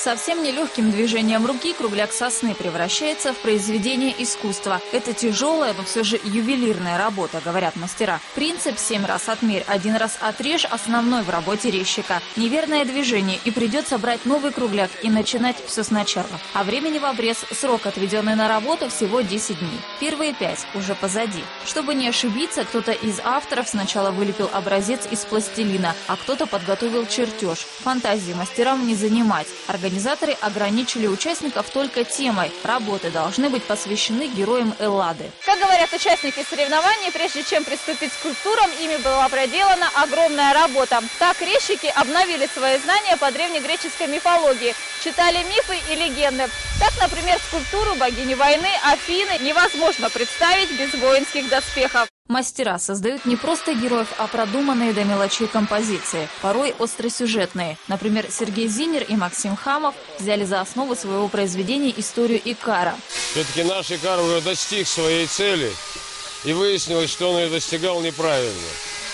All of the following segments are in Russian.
Совсем нелегким движением руки кругляк сосны превращается в произведение искусства. Это тяжелая, но все же ювелирная работа, говорят мастера. Принцип 7 раз отмерь, 1 раз отрежь основной в работе резчика. Неверное движение, и придется брать новый кругляк и начинать все сначала. А времени в обрез, срок, отведенный на работу, всего 10 дней. Первые 5 уже позади. Чтобы не ошибиться, кто-то из авторов сначала вылепил образец из пластилина, а кто-то подготовил чертеж. Фантазии мастерам не занимать. Организаторы ограничили участников только темой. Работы должны быть посвящены героям Эллады. Как говорят участники соревнований, прежде чем приступить к скульптурам, ими была проделана огромная работа. Так резчики обновили свои знания по древнегреческой мифологии, читали мифы и легенды. Так, например, скульптуру богини войны Афины невозможно представить без воинских доспехов. Мастера создают не просто героев, а продуманные до мелочей композиции, порой остросюжетные. Например, Сергей Зинер и Максим Хамов взяли за основу своего произведения историю Икара. Все-таки наш Икар уже достиг своей цели, и выяснилось, что он ее достигал неправильно.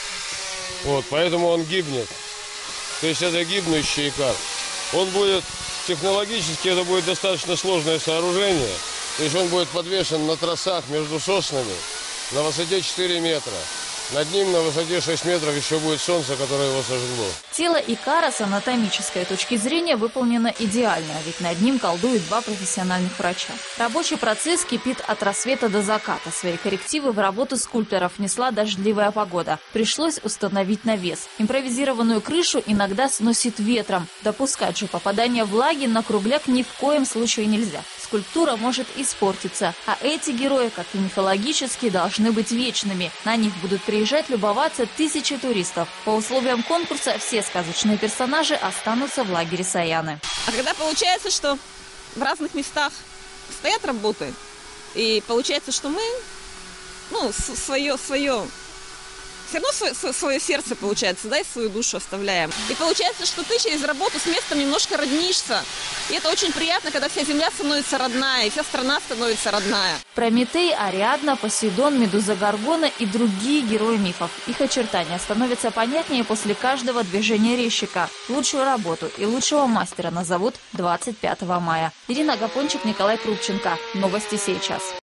Вот, поэтому он гибнет. То есть это гибнущий Икар. Он будет, технологически это будет достаточно сложное сооружение. То есть он будет подвешен на тросах между соснами на высоте 4 метра. Над ним на высоте 6 метров еще будет солнце, которое его сожгло. Тело Икара с анатомической точки зрения выполнено идеально, ведь над ним колдуют 2 профессиональных врача. Рабочий процесс кипит от рассвета до заката. Свои коррективы в работу скульпторов внесла дождливая погода. Пришлось установить навес. Импровизированную крышу иногда сносит ветром. Допускать же попадание влаги на кругляк ни в коем случае нельзя. Скульптура может испортиться, а эти герои, как и мифологические, должны быть вечными. На них будут приезжать любоваться тысячи туристов. По условиям конкурса все сказочные персонажи останутся в лагере Саяны. А когда получается, что в разных местах стоят работы, и получается, что мы, все равно свое сердце, получается, да, и свою душу оставляем. И получается, что ты через работу с местом немножко роднишься. И это очень приятно, когда вся земля становится родная, и вся страна становится родная. Прометей, Ариадна, Посейдон, Медуза Горгона и другие герои мифов. Их очертания становятся понятнее после каждого движения резчика. Лучшую работу и лучшего мастера назовут 25 мая. Ирина Гапончик, Николай Крупченко. Новости сейчас.